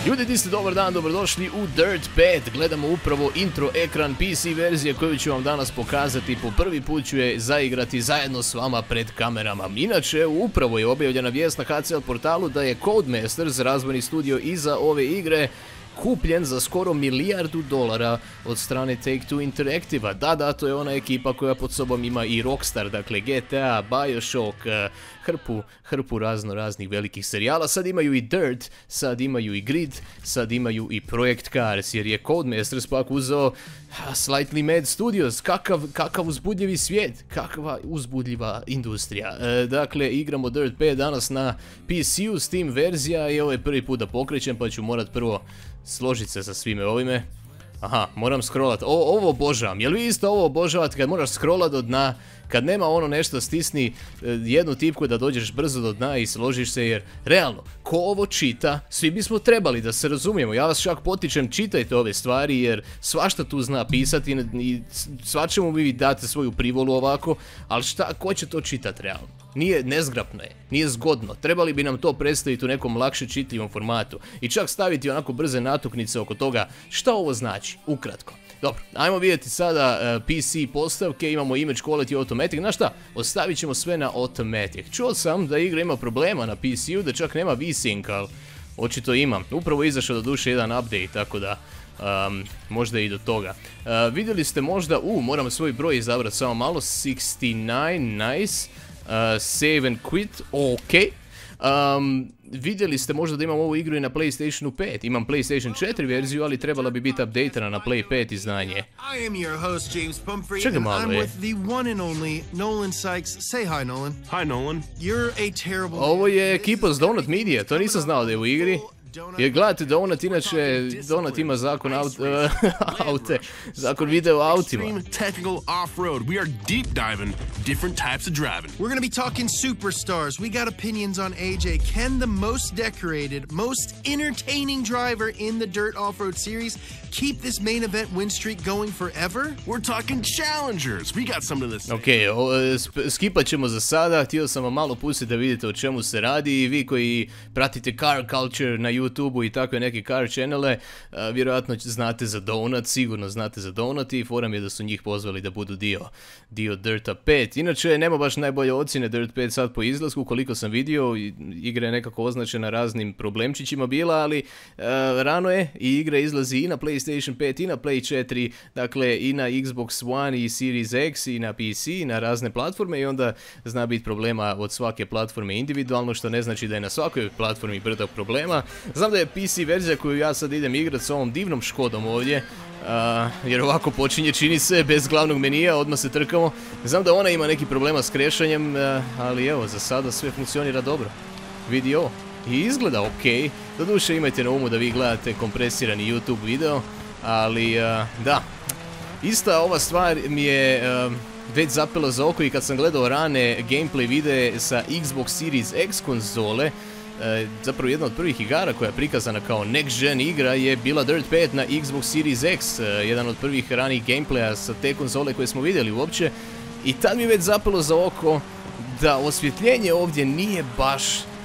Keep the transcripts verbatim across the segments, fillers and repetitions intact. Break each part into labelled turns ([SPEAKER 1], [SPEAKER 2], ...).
[SPEAKER 1] Ljudi, di ste, dobar dan, dobrodošli u Dirt pet. Gledamo upravo intro ekran P C verzije koju ću vam danas pokazati. Po prvi put ću je zaigrati zajedno s vama pred kamerama. Inače, upravo je objavljena vijest na H C L portalu da je Codemasters, razvojni studio iza ove igre, kupljen za skoro milijardu dolara od strane Take-Two Interactiva. Da, da, to je ona ekipa koja pod sobom ima i Rockstar, dakle G T A, Bioshock, hrpu, hrpu razno raznih velikih serijala. Sad imaju i Dirt, sad imaju i Grid, sad imaju i Project Cars, jer je Codemasters pak uzeo Slightly Mad Studios. Kakav, kakav uzbudljivi svijet, kakva uzbudljiva industrija. E, dakle, igramo Dirt pet danas na P C-u, Steam verzija, i ovo je prvi put da pokrećem, pa ću morat prvo složiti se sa svime ovime. Aha, moram scrollat. O, ovo obožavam. Jel vi isto ovo obožavate kad moraš scrollat do dna? Kad nema ono nešto, stisni jednu tipku da dođeš brzo do dna i složiš se, jer realno, ko ovo čita, svi bismo trebali, da se razumijemo. Ja vas čak potičem, čitajte ove stvari, jer svašta tu zna pisati i svačemu vi date svoju privolu ovako, ali šta, ko će to čitati realno? Nije, nezgrapno je, nije zgodno, trebali bi nam to predstaviti u nekom lakše čitljivom formatu i čak staviti onako brze natuknice oko toga šta ovo znači, ukratko. Dobro, ajmo vidjeti sada uh, P C postavke, imamo Image Quality Automatic, znaš šta, ostavit ćemo sve na Automatic. Čuo sam da igra ima problema na P C-u, da čak nema V-Sync, ali očito ima. Upravo je izašao do duše jedan update, tako da um, možda i do toga. Uh, vidjeli ste možda, u, uh, moram svoj broj izabrati samo malo, šezdeset devet, nice. Uh, save and quit, ok. Um, vidjeli ste možda da imam ovu igru i na PlayStationu pet. Imam PlayStation četiri verziju, ali trebala bi biti updatena na Play pet izdanje. Čekaj malo je. Ovo je ekipa s Donut Media, to nisam znao da je u igri. Jer gledajte, Donut inače, Donut ima zakon aut, uh, aute, zakon video autima.
[SPEAKER 2] Technical off-road. We are deep diving different types of driving. We're going to be talking superstars. We got opinions on A J. Can the most decorated, most entertaining driver in the Dirt Off-Road series keep this main event win streak going forever? We're talking challengers. We got some of this.
[SPEAKER 1] Ok, skipat ćemo za sada. Htio sam vam malo pustiti da vidite o čemu se radi. I vi koji pratite car culture na YouTube-u i takve neke car channele, uh, vjerojatno znate za Donut, sigurno znate za Donut, i forum je da su njih pozvali da budu dio, dio Dirta pet. Inače, nema baš najbolje ocjene Dirt pet sad po izlasku, koliko sam vidio, igra je nekako označena raznim problemčićima bila, ali uh, rano je i igra izlazi i na PlayStation pet i na Play četiri, dakle i na Xbox One i Series X i na P C i na razne platforme, i onda zna biti problema od svake platforme individualno, što ne znači da je na svakoj platformi brdo problema. Znam da je P C verzija koju ja sad idem igrat s ovom divnom Škodom ovdje, uh, jer ovako počinje, čini se, bez glavnog menija, odmah se trkamo. Znam da ona ima neki problema s krešanjem, uh, ali evo, za sada sve funkcionira dobro. Vidi ovo. I izgleda ok. Doduše imajte na umu da vi gledate kompresirani YouTube video, ali uh, da. Ista ova stvar mi je uh, već zapela za oko i kad sam gledao rane gameplay videe sa Xbox Series X konzole. E, zapravo jedna od prvih igara koja je prikazana kao next gen igra je bila Dirt pet na Xbox Series X, e, jedan od prvih ranih gameplaya sa te konzole koje smo vidjeli uopće, i tad mi je već zapelo za oko da osvjetljenje ovdje nije baš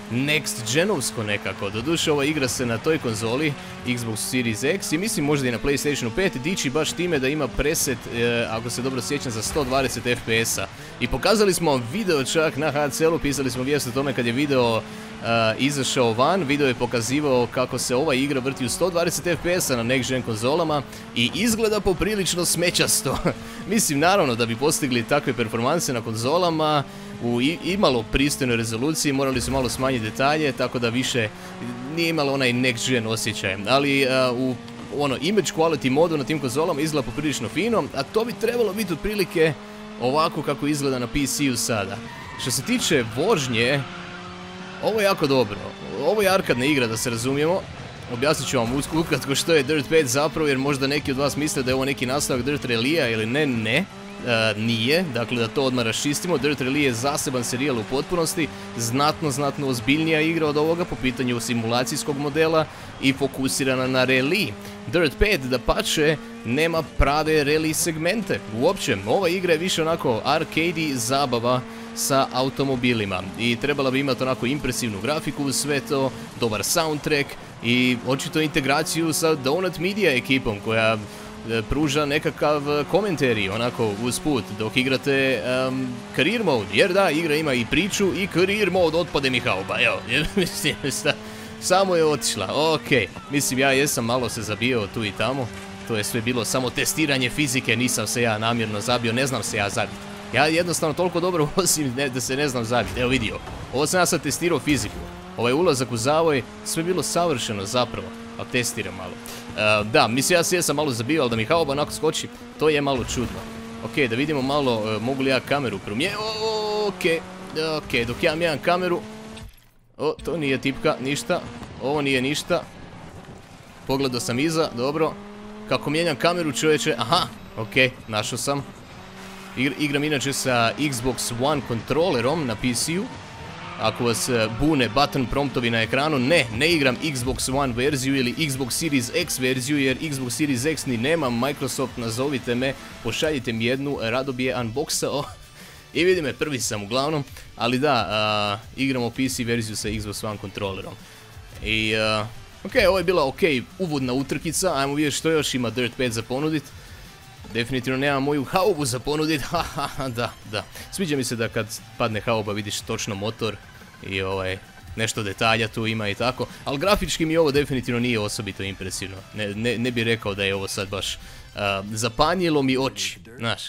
[SPEAKER 1] next genovsko nekako. Doduše, ova igra se na toj konzoli Xbox Series X i mislim možda i na PlayStationu pet diči baš time da ima preset, e, ako se dobro sjećam, za sto dvadeset F P S-a. I pokazali smo video čak na H C L-u, pisali smo vijest o tome kad je video uh, izašao van. Video je pokazivao kako se ova igra vrti u sto dvadeset F P S-a na next gen konzolama i izgleda poprilično smećasto. Mislim, naravno, da bi postigli takve performanse na konzolama u imalo pristojnoj rezoluciji, morali su malo smanjiti detalje, tako da više nije imalo onaj next gen osjećaj. Ali uh, u ono image quality modu na tim konzolama izgleda poprilično fino, a to bi trebalo biti otprilike ovako kako izgleda na P C-u sada. Što se tiče vožnje, ovo je jako dobro. Ovo je arkadna igra, da se razumijemo. Objasnit ću vam ukratko što je Dirt pet zapravo, jer možda neki od vas misle da je ovo neki nastavak Dirt Rally-a ili ne, ne. E, nije, dakle da to odmah raščistimo. Dirt Rally je zaseban serijal u potpunosti, znatno, znatno ozbiljnija igra od ovoga po pitanju simulacijskog modela i fokusirana na rally. Dirt pet, da pače, nema prave rally segmente. Uopće, ova igra je više onako arcade zabava sa automobilima i trebala bi imati onako impresivnu grafiku uz sve to, dobar soundtrack, i očito integraciju sa Donut Media ekipom koja pruža nekakav komentarij onako usput dok igrate um, career mode, jer da, igra ima i priču i career mode. Otpade mi hauba, evo, mislim, samo je otišla, okej, mislim ja jesam malo se zabio tu i tamo, to je sve bilo samo testiranje fizike, nisam se ja namjerno zabio, ne znam se ja zabiti, ja jednostavno toliko dobro osim ne, da se ne znam zabiti, evo vidio, ovo sam ja sad testirao fiziku, ovaj ulazak u zavoj, sve bilo savršeno zapravo, ali testiram malo. Uh, da, mislim ja se jesam malo zabio, ali da mi hauba onako skoči, to je malo čudno. Ok, da vidimo malo, uh, mogu li ja kameru promijeniti, ok, ok, dok ja mijenjam kameru, o, to nije tipka, ništa, ovo nije ništa, pogledao sam iza, dobro, kako mijenjam kameru čovječe, aha, ok, našao sam, Igr igram inače sa Xbox One kontrolerom na P C-u. Ako vas bune button promptovi na ekranu, ne, ne igram Xbox One verziju ili Xbox Series X verziju, jer Xbox Series X ni nema, Microsoft, nazovite me, pošaljite mi jednu, rado bi je unboxao. I vidi me, prvi sam uglavnom, ali da, uh, igramo P C verziju sa Xbox One kontrolerom. I, uh, ok, ovo je bila ok, uvodna utrkica, ajmo vidjeti što još ima Dirt pet za ponudit. Definitivno nemam moju haubu za ponudit, haha, da, da. Sviđa mi se da kad padne hauba vidiš točno motor i ovaj, nešto detalja tu ima i tako. Ali grafički mi ovo definitivno nije osobito impresivno. Ne, ne, ne bih rekao da je ovo sad baš uh, zapanjilo mi oči, znaš.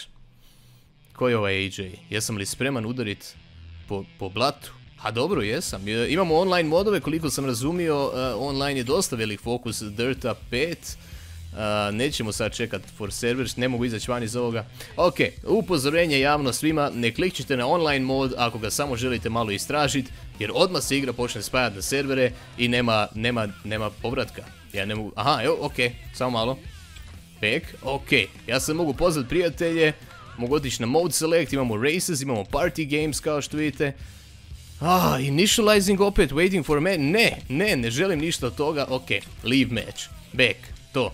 [SPEAKER 1] Ko je ovaj A J? Jesam li spreman udarit po, po blatu? A dobro, jesam. Imamo online modove, koliko sam razumio, uh, online je dosta velik fokus Dirta pet. Uh, nećemo sad čekat for servers, ne mogu izaći van iz ovoga. Ok, upozorenje javno svima, ne klikćite na online mod ako ga samo želite malo istražiti, jer odmah se igra počne spajati na servere i nema, nema, nema povratka. Ja ne mogu, aha, evo, ok, samo malo. Back, ok, ja sam mogu pozvat prijatelje, mogu otići na mode select, imamo races, imamo party games kao što vidite. Ah, initializing opet, waiting for man, ne, ne, ne želim ništa od toga, ok, leave match, back, to.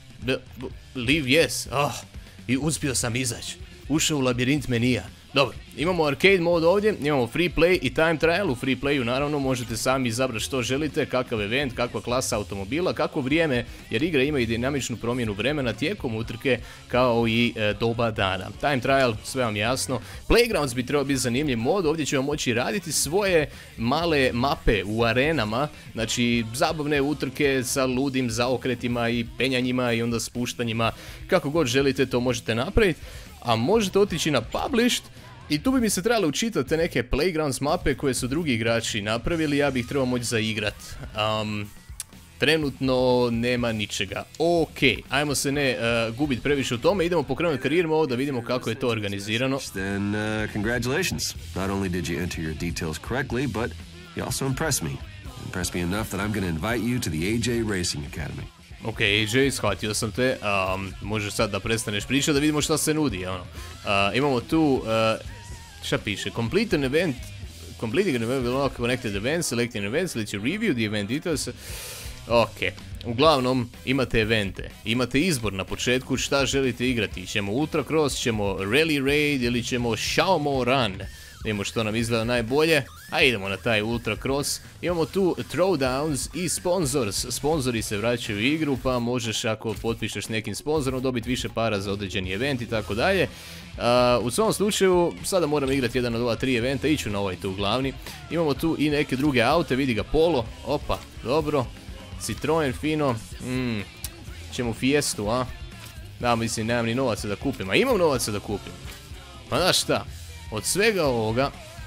[SPEAKER 1] Leave yes, ah, i uspio sam izaći, ušao u labirint menija. Dobro, imamo arcade mode ovdje, imamo free play i time trial. U free playu naravno možete sami izabrati što želite, kakav event, kakva klasa automobila, kako vrijeme, jer igra ima i dinamičnu promjenu vremena tijekom utrke kao i e, doba dana. Time trial, sve vam jasno. Playgrounds bi trebao biti zanimljiv mod, ovdje ćemo moći raditi svoje male mape u arenama, znači zabavne utrke sa ludim zaokretima i penjanjima i onda spuštanjima, kako god želite to možete napraviti. A možete otići na Published i tu bi mi se trebalo učitati te neke Playgrounds mape koje su drugi igrači napravili, ja bih trebao moći zaigrat. Um, trenutno nema ničega. Ok, ajmo se ne uh, gubiti previše u tome, idemo pokrenuti career mode da vidimo kako je to organizirano.
[SPEAKER 3] Then uh, congratulations. Not only did you enter your details correctly, but you also impressed me. Impressed me enough that I'm going to invite you to the A J Racing Academy.
[SPEAKER 1] Ok, A J, shvatio sam te, um, možeš sad da prestaneš pričati da vidimo šta se nudi, ono. Uh, imamo tu, uh, šta piše, complete an event, completing an event will not connected event, select an event, let you review the event details. Ok, uglavnom imate evente, imate izbor na početku šta želite igrati, ćemo Ultra Cross, ćemo Rally Raid ili ćemo Xiaomo Run. Vidimo što nam izgleda najbolje, a idemo na taj Ultra Cross. Imamo tu Throwdowns i Sponsors. Sponzori se vraćaju u igru, pa možeš ako potpišeš nekim sponzorom dobiti više para za određeni event i tako dalje. U svom slučaju, sada moram igrati jedan od ova tri eventa, iću na ovaj tu glavni. Imamo tu i neke druge aute, vidi ga Polo, opa, dobro. Citroen fino, mm, ćemo Fiestu, a? Da, mislim, nemam ni novaca da kupim, a imam novaca da kupim. Pa znaš šta? Od svega ovoga,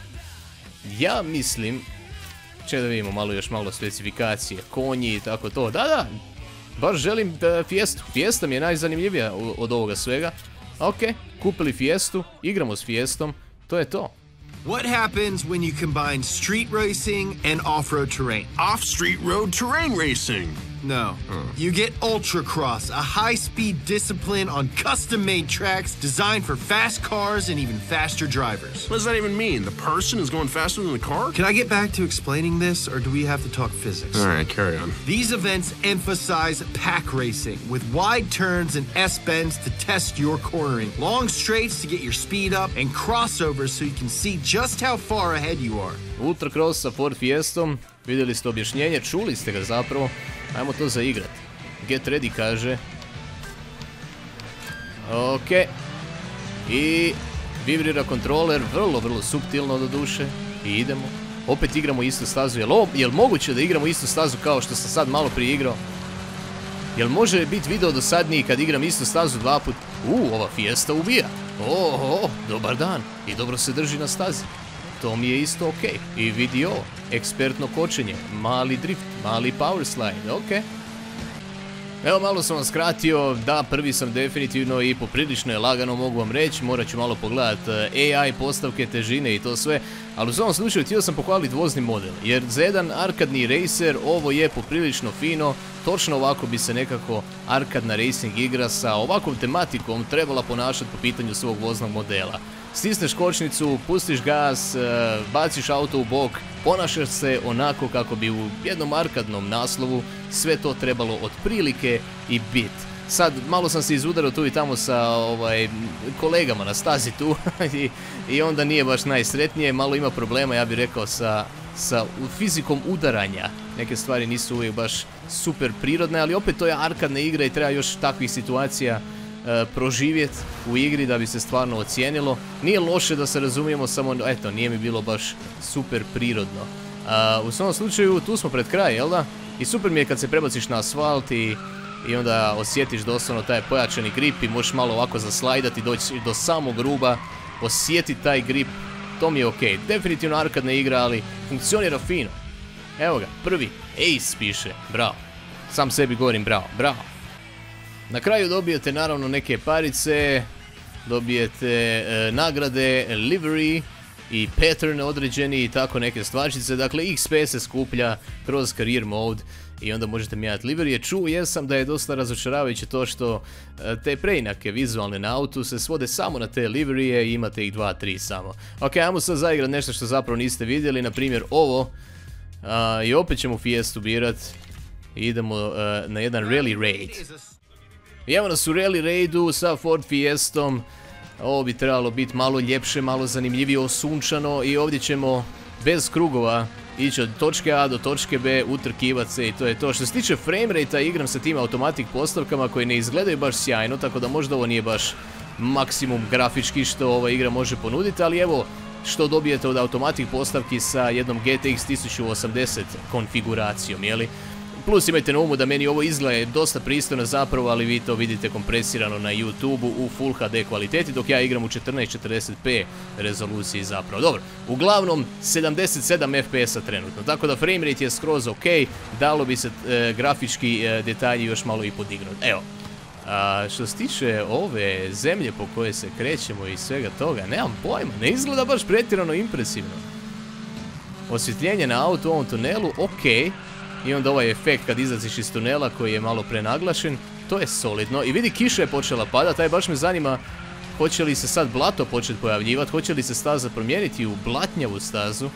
[SPEAKER 1] ja mislim, če da vidimo malo još malo specifikacije, konji i tako to, da da, baš želim uh, Fiestu, Fiesta mi je najzanimljivija od ovoga svega, ok, kupili Fiestu, igramo s Fiestom, to je to.
[SPEAKER 2] What happens when you combine street racing and off-road terrain?
[SPEAKER 4] Off-street road terrain racing.
[SPEAKER 2] No. Uh. You get Ultracross, a high-speed discipline on custom-made tracks designed for fast cars and even faster drivers.
[SPEAKER 4] What does that even mean? The person is going faster than the car?
[SPEAKER 2] Can I get back to explaining this, or do we have to talk physics?
[SPEAKER 4] All right, carry on.
[SPEAKER 2] These events emphasize pack racing, with wide turns and S-bends to test your cornering, long straights to get your speed up, and crossovers so you can see just how far ahead you are.
[SPEAKER 1] Ultra Cross sa Ford Fiestom, vidjeli ste objašnjenje, čuli ste ga zapravo. Ajmo to zaigrat. Get ready kaže. Ok. I vibrira kontroler, vrlo, vrlo suptilno do duše. I idemo. Opet igramo istu stazu. Jel, ovo, jel moguće da igramo istu stazu kao što sam sad malo prije igrao? Jel može biti video dosadniji kad igram istu stazu dva put? U, ova Fiesta ubija. O, o, dobar dan. I dobro se drži na stazi. To mi je isto ok. I vidi ovo. Ekspertno kočenje. Mali drift. Mali power slide. Ok. Evo, malo sam vam skratio. Da, prvi sam definitivno i poprilično je lagano, mogu vam reći. Morat ću malo pogledat A I postavke, težine i to sve. Ali u svom slučaju htio sam pohvaliti vozni model. Jer za jedan arkadni racer ovo je poprilično fino. Točno ovako bi se nekako arkadna racing igra sa ovakvom tematikom trebala ponašati po pitanju svog voznog modela. Stisneš kočnicu, pustiš gas, baciš auto u bok, ponašaš se onako kako bi u jednom arkadnom naslovu sve to trebalo otprilike i bit. Sad, malo sam se izudarao tu i tamo sa ovaj, kolegama na stazi tu I, i onda nije baš najsretnije, malo ima problema, ja bih rekao, sa, sa fizikom udaranja. Neke stvari nisu uvijek baš super prirodne, ali opet to je arkadna igra i treba još takvih situacija Uh, proživjeti u igri da bi se stvarno ocijenilo. Nije loše da se razumijemo, samo eto, nije mi bilo baš super prirodno. Uh, u svom slučaju tu smo pred kraj, jel da? I super mi je kad se prebaciš na asfalt i, i onda osjetiš doslovno taj pojačani grip i možeš malo ovako zaslajdati, doći do samog ruba, osjetiti taj grip. To mi je ok. Definitivno arkadna igra, ali funkcionira fino. Evo ga, prvi Ace piše, bravo. Sam sebi govorim bravo, bravo. Na kraju dobijete naravno neke parice, dobijete e, nagrade, livery i pattern određeni i tako neke stvarčice. Dakle, X P se skuplja kroz career mode i onda možete mijenjati liverije. Čuo jesam da je dosta razočaravajuće to što e, te preinake vizualne na autu se svode samo na te liverije i imate ih dva, tri samo. Ok, ajmo sad zaigrat nešto što zapravo niste vidjeli, na primjer ovo. A, I opet ćemo Fiestu birat. Idemo e, na jedan rally raid. I evo nas u rally raidu sa Ford Fiestom. Ovo bi trebalo biti malo ljepše, malo zanimljivije, osunčano i ovdje ćemo bez krugova ići od točke A do točke B, utrkivat se i to je to. Što se tiče framerate-a, igram sa tim automatik postavkama koje ne izgledaju baš sjajno, tako da možda ovo nije baš maksimum grafički što ova igra može ponuditi, ali evo što dobijete od automatik postavki sa jednom G T X tisuću osamdeset konfiguracijom, jeli? Plus imajte na umu da meni ovo izgleda dosta pristojno zapravo, ali vi to vidite kompresirano na YouTube-u u Full H D kvaliteti, dok ja igram u četrnaest četrdeset p rezoluciji zapravo. Dobro, uglavnom sedamdeset sedam F P S-a trenutno, tako da framerate je skroz ok, dalo bi se e, grafički e, detalji još malo i podignuti. Evo, a, što se tiče ove zemlje po koje se krećemo i svega toga, nemam pojma, ne izgleda baš pretjerano impresivno. Osvjetljenje na auto u ovom tunelu, ok. I onda ovaj efekt kad izlaziš iz tunela koji je malo prenaglašen, to je solidno. I vidi, kiša je počela padati, aj baš me zanima hoće li se sad blato početi pojavljivati, hoće li se staza promijeniti u blatnjavu stazu.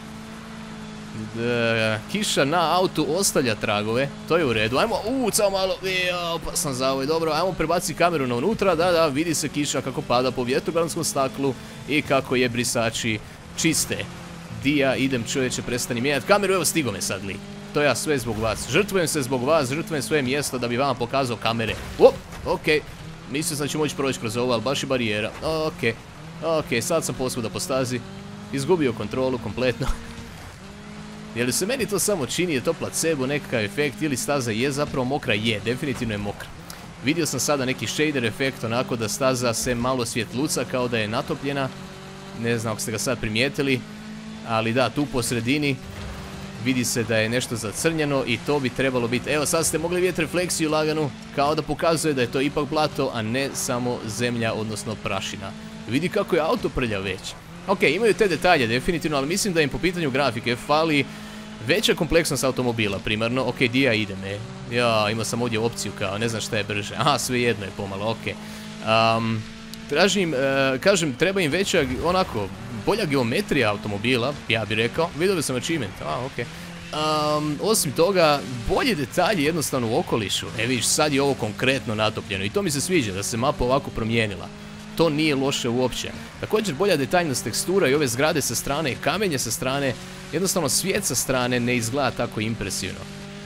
[SPEAKER 1] Da, kiša na autu ostavlja tragove, to je u redu. Ajmo, uuu, samo malo, ja, pa sam za ovo, dobro, ajmo prebaciti kameru na unutra, da, da, vidi se kiša kako pada po vjetrobranskom staklu i kako je brisači čiste. Dija, idem čovječe, prestani mijenjati kameru, evo stigo me sad li. To ja sve zbog vas. Žrtvujem se zbog vas, žrtvujem svoje mjesto da bi vama pokazao kamere. Op, ok. Mislim da ću moći proći kroz ovo, ali baš i barijera. Ok. Ok, sad sam posvuda po stazi. Izgubio kontrolu kompletno. Je li se meni to samo čini, je to placebo, nekakav efekt ili staza je zapravo mokra? Je, definitivno je mokra. Vidio sam sada neki shader efekt, onako da staza se malo svjetluca kao da je natopljena. Ne znam ako ste ga sad primijetili. Ali da, tu po sredini vidi se da je nešto zacrnjeno i to bi trebalo biti. Evo, sad ste mogli vidjeti refleksiju laganu, kao da pokazuje da je to ipak blato, a ne samo zemlja, odnosno prašina. Vidi kako je auto prljav već. Ok, imaju te detalje definitivno, ali mislim da im po pitanju grafike fali veća kompleksnost automobila primarno. Ok, di ja idem, e. Ja, imao sam ovdje opciju kao, ne znam šta je brže. Aha, sve jedno je pomalo, ok. Um, tražim, uh, kažem, treba im veća, onako, bolja geometrija automobila, ja bih rekao. Vidio sam achievement, a, ok. Um, osim toga, bolji detalji jednostavno u okolišu. E vidiš, sad je ovo konkretno natopljeno i to mi se sviđa, da se mapa ovako promijenila. To nije loše uopće. Također bolja detaljnost tekstura i ove zgrade sa strane i kamenje sa strane, jednostavno svijet sa strane ne izgleda tako impresivno.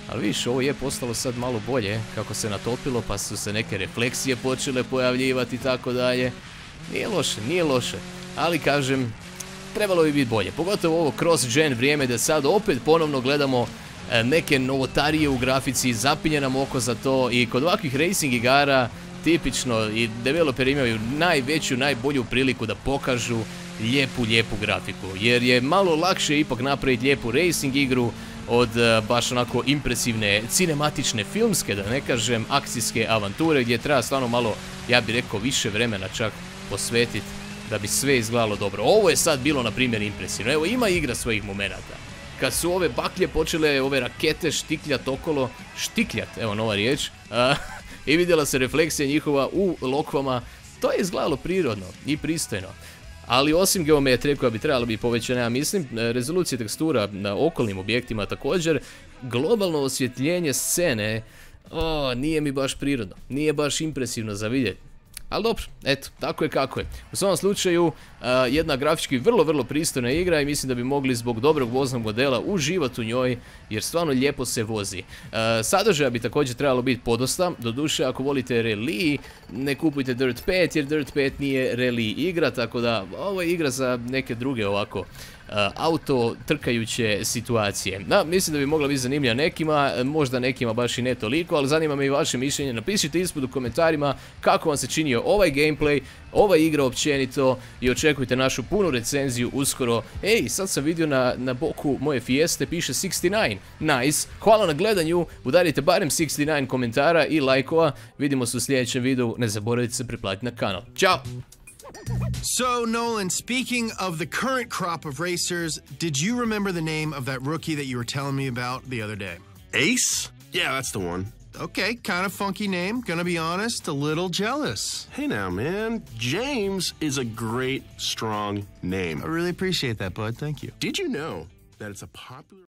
[SPEAKER 1] Ali vidiš, ovo je postalo sad malo bolje, kako se natopilo, pa su se neke refleksije počele pojavljivati i tako dalje. Nije loše, nije loše, ali kažem, trebalo bi biti bolje. Pogotovo ovo cross-gen vrijeme da sad opet ponovno gledamo neke novotarije u grafici, zapinje nam oko za to i kod ovakvih racing igara tipično i developeri imaju najveću, najbolju priliku da pokažu lijepu, lijepu grafiku. Jer je malo lakše ipak napraviti lijepu racing igru od baš onako impresivne, cinematične, filmske, da ne kažem, akcijske avanture gdje treba stvarno malo, ja bih rekao, više vremena čak posvetiti da bi sve izgledalo dobro. Ovo je sad bilo, na primjer, impresivno. Evo, ima igra svojih momenata. Kad su ove baklje počele, ove rakete štikljat okolo, štikljat, evo nova riječ, a, i vidjela se refleksija njihova u lokvama, to je izgledalo prirodno i pristojno. Ali osim geometrije koja bi trebala biti povećana, ja mislim, rezolucija tekstura na okolnim objektima također, globalno osvjetljenje scene, o, nije mi baš prirodno, nije baš impresivno za vidjeti. Ali dobro, eto, tako je kako je. U svom slučaju, uh, jedna grafički vrlo, vrlo pristojna igra i mislim da bi mogli zbog dobrog voznog modela uživati u njoj, jer stvarno lijepo se vozi. Uh, sadržaja bi također trebalo biti podosta, doduše ako volite rally, ne kupujte Dirt pet jer Dirt pet nije rally igra, tako da ovo je igra za neke druge ovako Uh, auto trkajuće situacije. Da, mislim da bi mogla biti zanimljiva nekima, možda nekima baš i ne toliko, ali zanima me i vaše mišljenje. Napišite ispod u komentarima kako vam se činio ovaj gameplay, ova igra općenito i očekujte našu punu recenziju uskoro. Ej, sad sam vidio na, na boku moje Fieste piše šezdeset devet. Nice. Hvala na gledanju, udarite barem šezdeset devet komentara i lajkova. Vidimo se u sljedećem videu, ne zaboravite se pretplatiti na kanal. Ćao!
[SPEAKER 2] So, Nolan, speaking of the current crop of racers, did you remember the name of that rookie that you were telling me about the other day?
[SPEAKER 4] Ace? Yeah, that's the one.
[SPEAKER 2] Okay, kind of funky name. Gonna be honest, a little jealous.
[SPEAKER 4] Hey now, man. James is a great, strong name.
[SPEAKER 2] I really appreciate that, bud. Thank you.
[SPEAKER 4] Did you know that it's a popular...